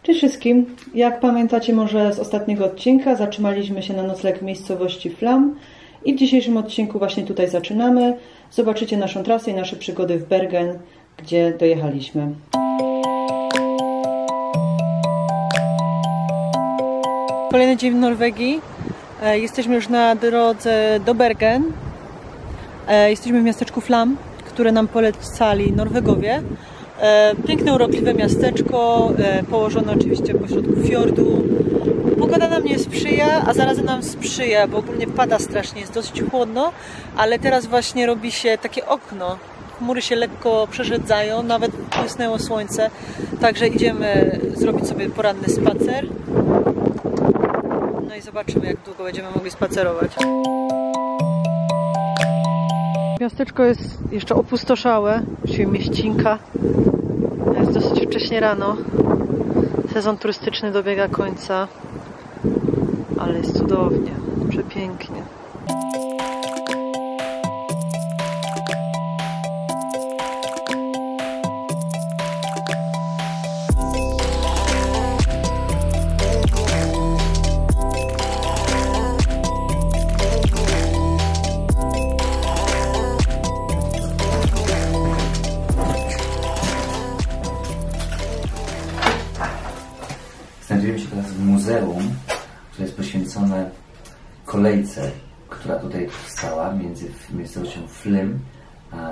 Cześć wszystkim. Jak pamiętacie może z ostatniego odcinka, zatrzymaliśmy się na nocleg w miejscowości Flam i w dzisiejszym odcinku właśnie tutaj zaczynamy. Zobaczycie naszą trasę i nasze przygody w Bergen, gdzie dojechaliśmy. Kolejny dzień w Norwegii. Jesteśmy już na drodze do Bergen. Jesteśmy w miasteczku Flam, które nam polecali Norwegowie. Piękne, urokliwe miasteczko, położone oczywiście pośrodku fiordu. Pogoda nam nie sprzyja, a zarazem nam sprzyja, bo ogólnie pada strasznie, jest dosyć chłodno, ale teraz właśnie robi się takie okno. Chmury się lekko przerzedzają, nawet błysnęło słońce, także idziemy zrobić sobie poranny spacer. No i zobaczymy, jak długo będziemy mogli spacerować. Miasteczko jest jeszcze opustoszałe, czyli mieścinka. Jest dosyć wcześnie rano. Sezon turystyczny dobiega końca, ale jest cudownie, przepięknie. Znajdujemy się teraz w muzeum, które jest poświęcone kolejce, która tutaj powstała między miejscowością Flem a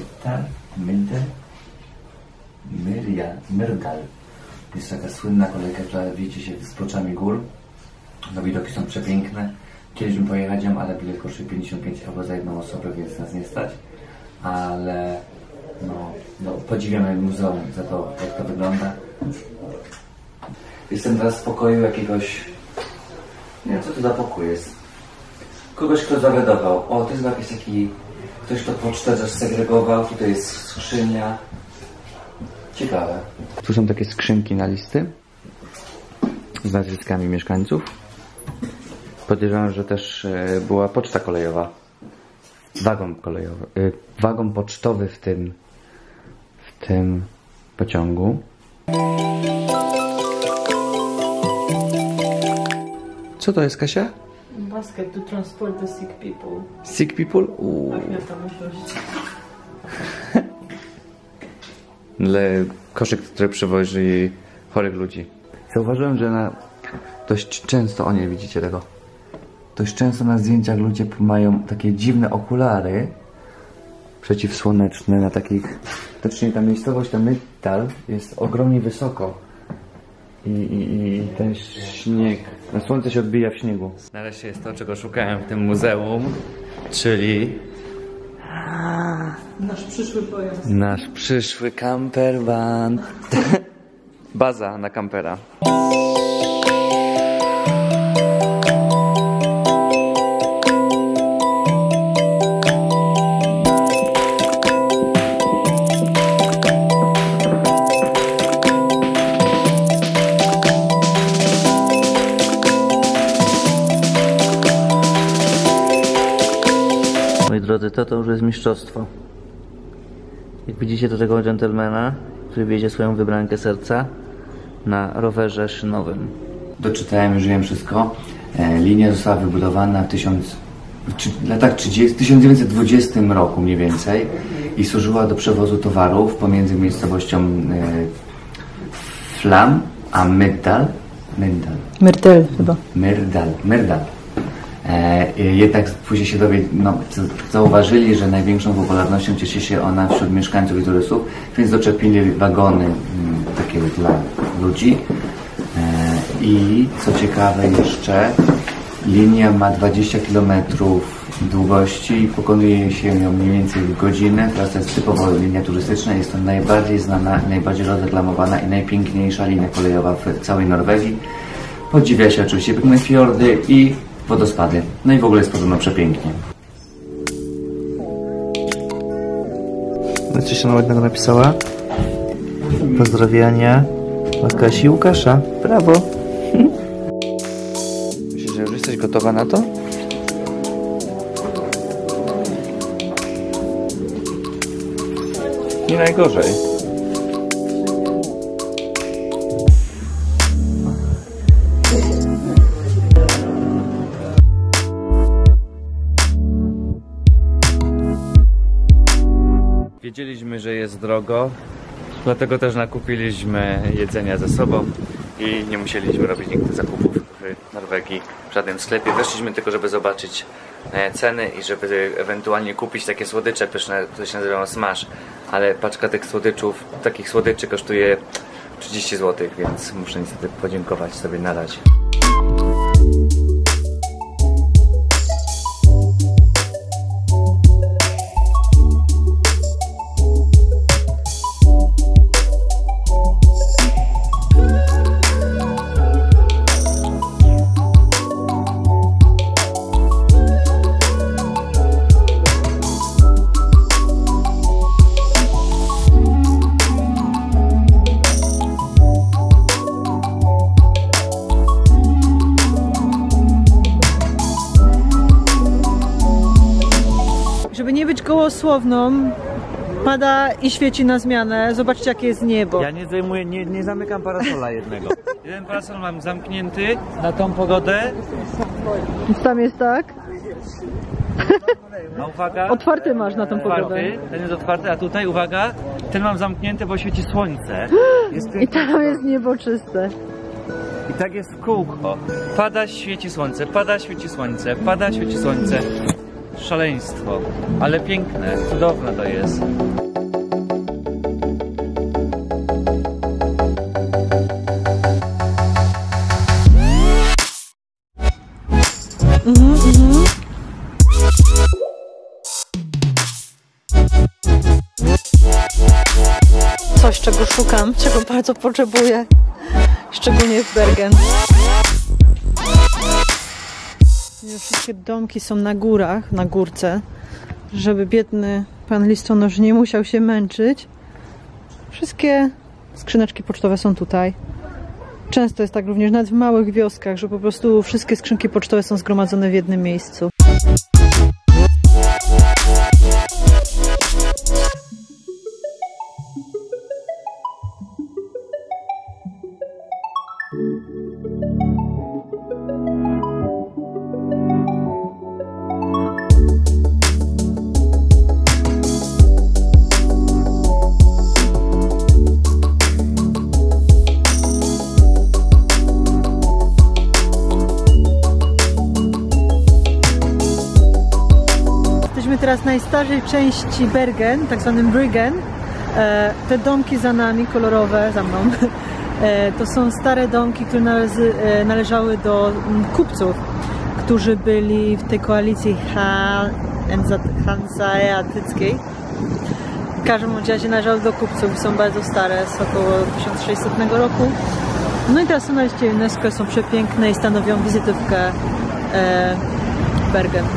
Myrdal. Jest taka słynna kolejka, która wiedzie się zboczami gór. No, widoki są przepiękne. Kiedyś bym pojechać, ale bilet kosztuje 55 € za jedną osobę, więc nas nie stać. Ale no, podziwiamy muzeum za to, jak to wygląda. Jestem teraz w pokoju jakiegoś... Nie wiem, co to za pokój jest. Kogoś, kto zawiadował. O, to jest jakiś taki... Ktoś, kto pocztę też segregował. Tutaj jest skrzynia. Ciekawe. Tu są takie skrzynki na listy z nazwiskami mieszkańców. Podejrzewam, że też była poczta kolejowa. Wagon kolejowy. Wagon pocztowy w tym pociągu. Co to jest, Kasia? Basket to transport the sick people. Sick people? Tak miał tam myśleć. Koszyk, który przewozi chorych ludzi. Zauważyłem, że dość często, o nie widzicie tego, dość często na zdjęciach ludzie mają takie dziwne okulary przeciwsłoneczne na takich... Tocznie ta miejscowość, ta Myrdal jest ogromnie wysoko. I ten śnieg, słońce się odbija w śniegu. Nareszcie jest to, czego szukałem w tym muzeum, czyli Nasz przyszły pojazd. nasz przyszły campervan. Baza na kampera. Moi drodzy, to już jest mistrzostwo. Jak widzicie, do tego dżentelmena, który wiezie swoją wybrankę serca na rowerze szynowym. Doczytałem, już wiem wszystko. Linia została wybudowana w latach 1920 roku mniej więcej i służyła do przewozu towarów pomiędzy miejscowością Flam a Myrdal chyba. Myrdal. Jednak później się zauważyli, że największą popularnością cieszy się ona wśród mieszkańców i turystów, więc doczepili wagony takie dla ludzi. I co ciekawe jeszcze, linia ma 20 km długości i pokonuje się ją mniej więcej w godzinę. Teraz to jest typowo linia turystyczna, jest to najbardziej znana, najbardziej rozreklamowana i najpiękniejsza linia kolejowa w całej Norwegii. Podziwia się oczywiście piękne fiordy i wodospady. No i w ogóle jest podobno przepięknie. No coś tam ładnego napisała. Pozdrowienia od Kasi i Łukasza. Brawo. Myślisz, że już jesteś gotowa na to? Nie najgorzej. Widzieliśmy, że jest drogo, dlatego też nakupiliśmy jedzenia ze sobą i nie musieliśmy robić nigdy zakupów w Norwegii w żadnym sklepie. Weszliśmy tylko, żeby zobaczyć ceny i żeby ewentualnie kupić takie słodycze pyszne, które się nazywają smash, ale paczka tych słodyczów, takich słodyczy kosztuje 30 zł, więc muszę niestety podziękować sobie na razie. Żeby nie być gołosłowną, pada i świeci na zmianę. Zobaczcie, jakie jest niebo. Ja nie zamykam parasola jednego. Jeden parasol mam zamknięty na tą pogodę. Tam jest tak. A uwaga. Otwarty masz na tą pogodę. Ten jest otwarty, a tutaj uwaga, ten mam zamknięty, bo świeci słońce. I tam jest niebo czyste. I tak jest w kółko. Pada, świeci słońce, pada, świeci słońce, pada, świeci słońce. Szaleństwo, ale piękne, cudowne to jest. Coś, czego szukam, czego bardzo potrzebuję, szczególnie w Bergen. Wszystkie domki są na górach, na górce, żeby biedny pan listonosz nie musiał się męczyć. Wszystkie skrzyneczki pocztowe są tutaj. Często jest tak również nawet w małych wioskach, że po prostu wszystkie skrzynki pocztowe są zgromadzone w jednym miejscu. Teraz najstarszej części Bergen, tak zwanym Bryggen. Te domki za nami, kolorowe, za mną, to są stare domki, które należały do kupców, którzy byli w tej koalicji hanseatyckiej. W każdym razie należały do kupców, są bardzo stare, z około 1600 roku. No i teraz są na liście UNESCO, są przepiękne i stanowią wizytówkę Bergen.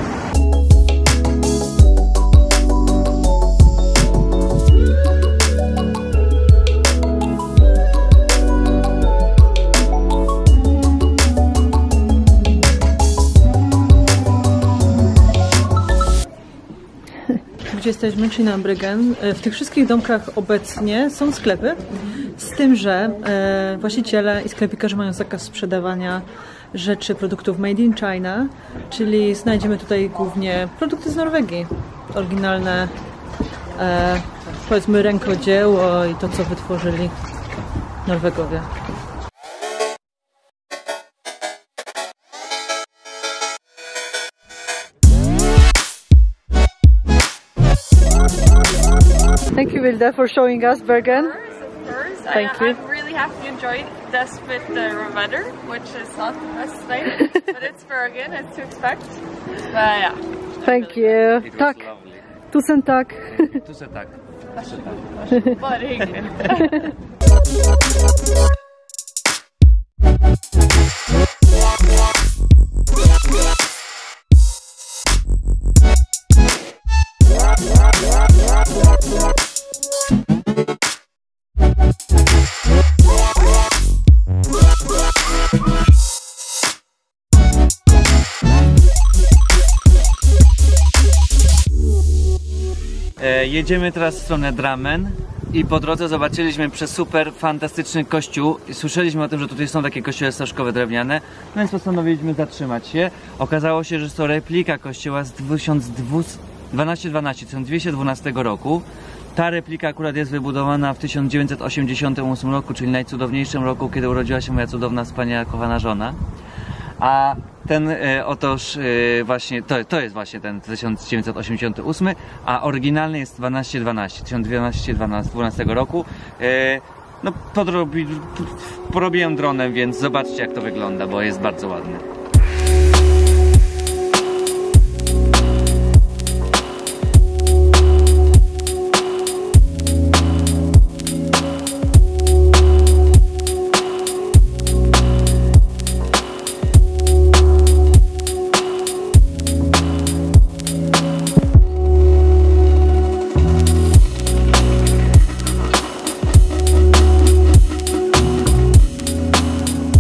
Gdzie jesteśmy, czyli na Bryggen. W tych wszystkich domkach obecnie są sklepy, z tym, że właściciele i sklepikarze mają zakaz sprzedawania rzeczy, produktów made in China, czyli znajdziemy tutaj głównie produkty z Norwegii, oryginalne, powiedzmy rękodzieło i to, co wytworzyli Norwegowie. Thank you, Vilda, for showing us Bergen. Of course. Thank you. I'm really happy you enjoyed this with the weather, which is not the best thing, but it's Bergen, it's to expect. But yeah. Thank you. Tak, tusen tak. Tusen tak. Bara hyggligt. Jedziemy teraz w stronę Drammen i po drodze zobaczyliśmy super fantastyczny kościół. Słyszeliśmy o tym, że tutaj są takie kościoły staszkowe drewniane, no więc postanowiliśmy zatrzymać się. Okazało się, że jest to replika kościoła z 1212 roku. Ta replika akurat jest wybudowana w 1988 roku, czyli najcudowniejszym roku, kiedy urodziła się moja cudowna, wspaniała, kochana żona. A ten właśnie, to jest właśnie ten 1988, a oryginalny jest 1212 roku. No, porobiłem dronem, więc zobaczcie, jak to wygląda, bo jest bardzo ładny.